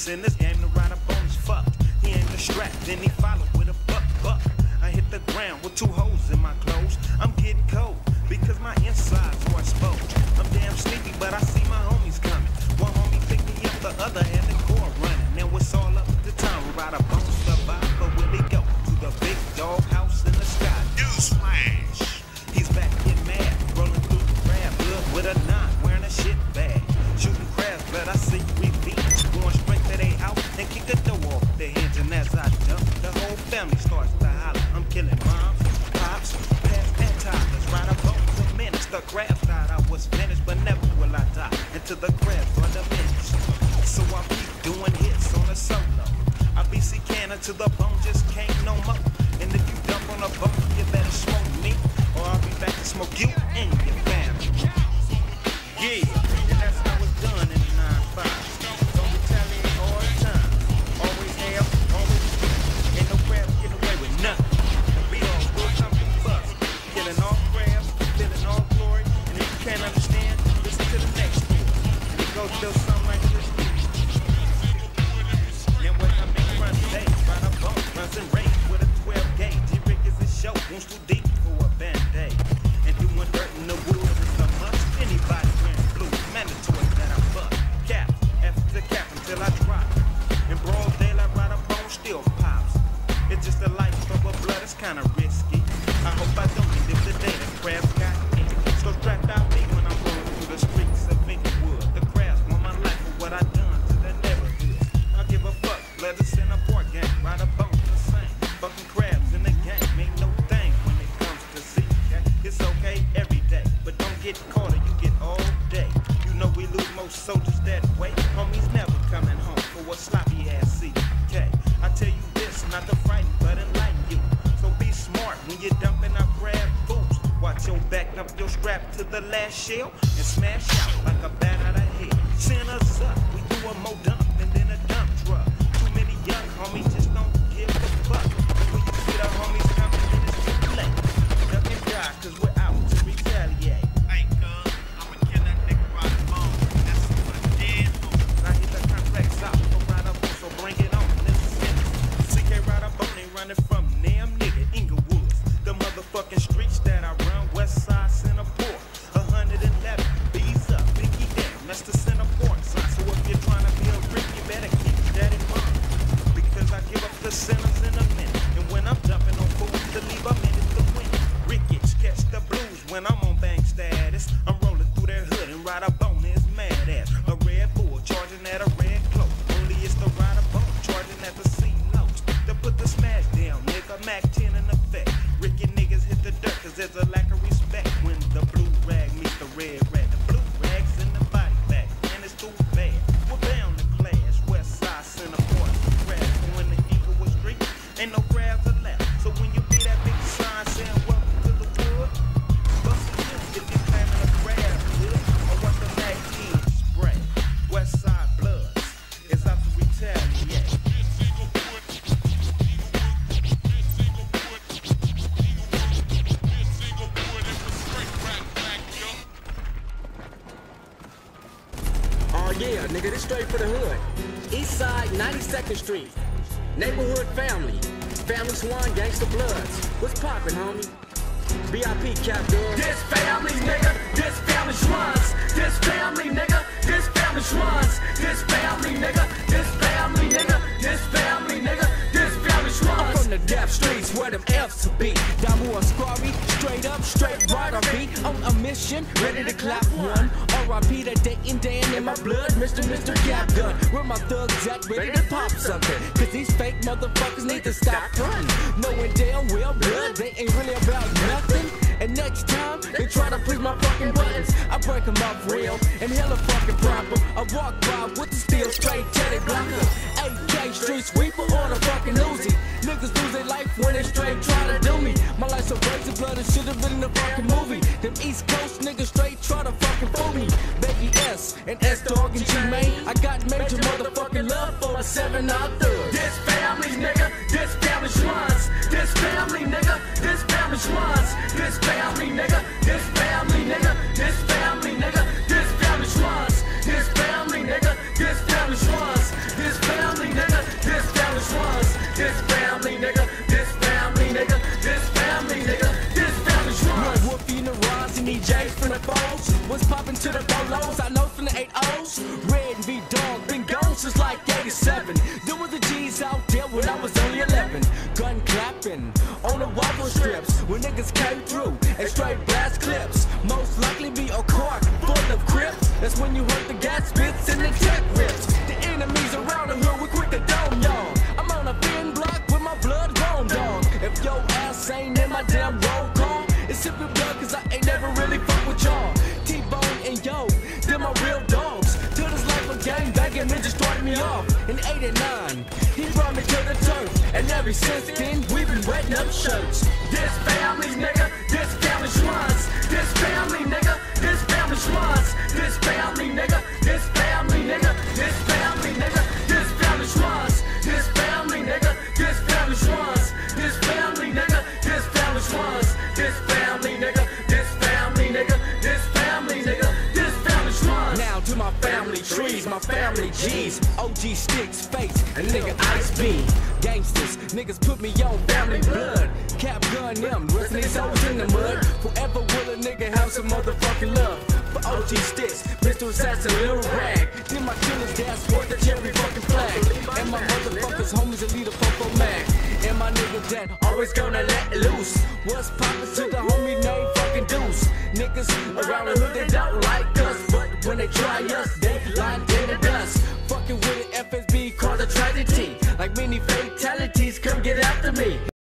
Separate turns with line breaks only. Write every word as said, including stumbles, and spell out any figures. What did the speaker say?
This in this game, the rider bone is fucked. He ain't the strap, then he follow with a buck buck. I hit the ground with two holes in my clothes. I'm getting cold because my insides are exposed. I'm damn sleepy, but I see my homies coming. One homie picked me up, the other had the core running. Now it's all up to town. Rider bone survive, but will he go to the big dog house in the sky? Newsflash. He's back getting mad, rolling through the crab good with a nine, wearing a shit bag, shooting crabs, but I see repeat, going straight to their house and kick the door off their hinge. And as I dump, the whole family starts to holler. I'm killing moms, pops, pets, and toddlers. Rider bones a menace. The crabs thought I was finished, but never will I die until the crabs are diminished. So I keep doing hits on a solo. I B C Cannon to the bone, just can't no more. And if you dump on a bone, you better smoke me, or I'll be back to smoke you and your family. Yeah, and that's how it's done in the nine five. Don't retaliate all the time. Always have, always do. Ain't no crabs getting away with nothing. We all will come to bust. Killing all crabs, feeling all glory. And if you can't understand, listen to the next story. And it goes still something like this. Now what I make run today, run a bump, runs and rage with a twelve gauge. G-Rick is a show, wounds too deep for a band-aid. And doing dirt in the woods is a must. Anybody wearing blue, mandatory that I fuck. Cap, after cap until I drop. In broad daylight, Rider bone still pops. It's just the life of a blood, it's kinda risky. I hope I don't live the day the crabs got me. So strapped out me when I'm going through the streets of Inglewood. The crabs want my life for what I done to the neighborhood. I give a fuck, let us in a port gang. Rider bone the same. Fucking crabs in the game ain't no thing when it comes to Z K. It's okay every day, but don't get caught or you get all day. You know we lose most soldiers that way. Homies never coming home for a sloppy ass C K. I tell you this, not to frighten, but enlighten you. So be smart when you're dumping out crab fools. Watch your back, up your strap to the last shell and smash out like a bat out of hell. Send us up, we do a more dump and then a dump truck. Too many young homies just don't give a fuck. When you see the homies coming, then it's too late. Duck and die, cause we're out to retaliate.
Hey, cuz, I'ma kill that nigga Rider Bone. That's my dead homie.
I hit the complex out, so Rider Bone, so bring it on. This is it. C K Rider Bone ain't running from damn nigga Inglewoods. The motherfucking streets that I run, West Side, Singapore. one hundred eleven, B's up, Biggie down. That's the Singapore sign. So if you're trying to be a freak, you better keep that in mind. Because I give up the sinners in a minute. And when I'm jumping on fools to leave a minute to win. Rickets catch the blues when I'm on bank status. I'm rolling through their hood and Rider Bone is mad ass. A red bull charging at a red cloak. Only it's the Rider Bone charging at the C notes. To put the smash down, nigga, Mac ten in effect. Ricky niggas hit the dirt cause there's a lack of respect. When the blue rag meets the red rag. The blue rag's in the body bag. And it's too bad. We're bound to clash. West Side, Singapore, crabs. And when the Inglewood Street, ain't no crabs allowed. So when you be that big sign saying welcome to the wood, bust a lip if you're claiming a crab good. Or what the mag is spray. West Side Bloods is out to retaliate.
Oh yeah, nigga, this straight for the hood. East side, ninety-second Street. Neighborhood family. Family Swan, Gangsta Bloods. What's poppin', homie? B I P cap, dog.
This family, nigga, this family runs. This family, nigga, this family runs. This family, nigga, this family, nigga, this family, nigga, this family
I'm
runs.
from the death streets where them F's to be. Damu Ascari, straight up, straight right on beat. On a mission, ready to clap one. R I P that day in Dan in my blood. Mister Mister Gap Gun, where my thugs at, ready to pop something. Cause these fake motherfuckers need to stop running. Knowing damn well blood, they ain't really about nothing. And next time, they try to push my fucking buttons, I break them off real and hella fucking proper. I walk by with the steel straight Teddy Blocker. A K street sweeper or the fucking Uzi. Niggas lose their life when they straight try to do me. My life's so crazy blood, it should've been in a fucking movie. Them East Coast niggas straight try to fucking fool me. Baby S and S-Dog and G-Main, I got major motherfucking love for a seven out thug.
This family, nigga, this family runs. This family, nigga, this family runs. This family, nigga, this family, nigga, this family, nigga, this family runs. This family, nigga, this family runs. This family.
on since like eighty-seven. There was the G's out there when I was only eleven. Gun clapping on the waffle strips when niggas came through and straight blast clips. Most likely be a car full of crips. That's when you heard the gas spits and the tech rips. The enemies around the hood, we quick to dome y'all. I'm on a thin block with my blood grown dog. If your ass ain't in my damn roll call, it's simply blood cause I ain't never really fuck with y'all. T-Bone and yo, they're my real dogs. Till this life of gang banging ninja started me off in eighty-nine. He brought me to the turf, and ever since then we've been wetting up shirts.
This family, nigga, this family runs. This family, nigga, this family runs. This family, nigga, this family, nigga, this family, nigga, this family runs. This family, nigga, this family runs. This family, nigga, this family runs. This family, nigga, this family, nigga, this family, nigga, this family runs.
Now to my family trees, my family G's, O G Sticks, Face, and nigga Ice B. Gangsters, niggas put me on family blood. Cap gun them, resting their souls in the mud. Forever will a nigga have some motherfucking love. For O G Sticks, Mister Assassin, Lil Rag. Then my killer's dad sport the cherry fucking flag. And my motherfuckers, homies, a leader, Popo Mac. And my nigga dad always gonna let loose. What's poppin' to the homie named fucking Deuce? Niggas around the hood, they don't like us. But when they try us, they lying in the dust. Fucking with an F S B called a tragedy. Like many fatalities, come get after me.